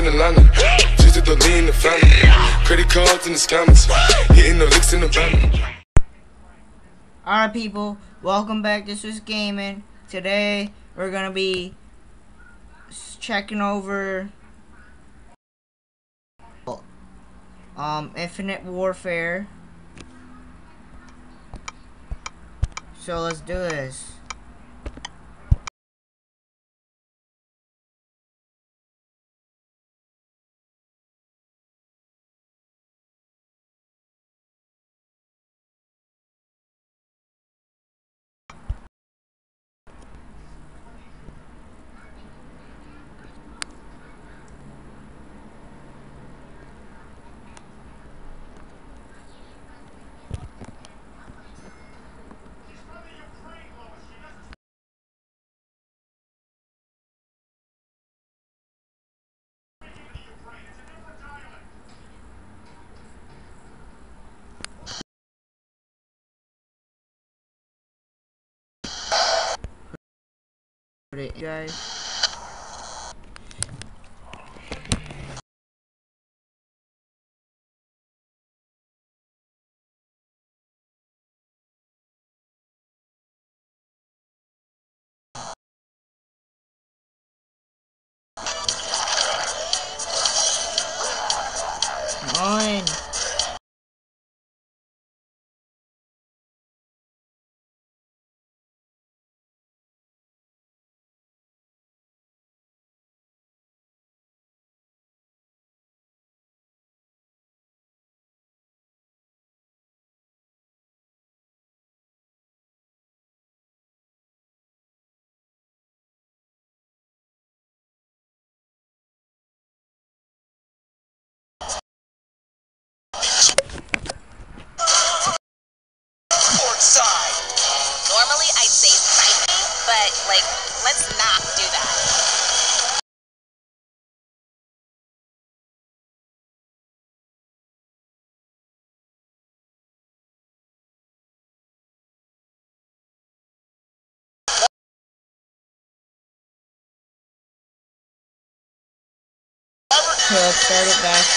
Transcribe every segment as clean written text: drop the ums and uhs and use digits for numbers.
in Atlanta. Just the lean in the family. Credit cards in the scammers. Hitting the licks in the van. Alright people, welcome back to Swiss Gaming. Today we're gonna be checking over Infinite Warfare. So let's do this. Guys. On. Normally I'd say spicy, but like, let's not do that. So let's start it back.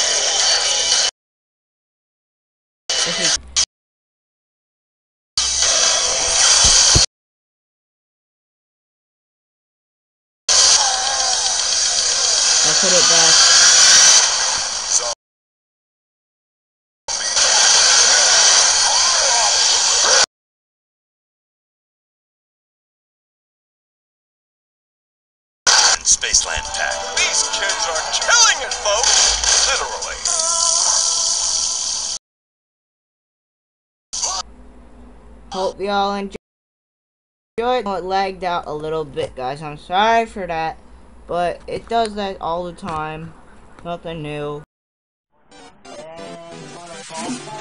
I'll put it back. SPACELAND pack. These kids are killing it, folks! Literally. Hope y'all enjoyed. It lagged out a little bit, guys. I'm sorry for that, but it does that all the time. Nothing new.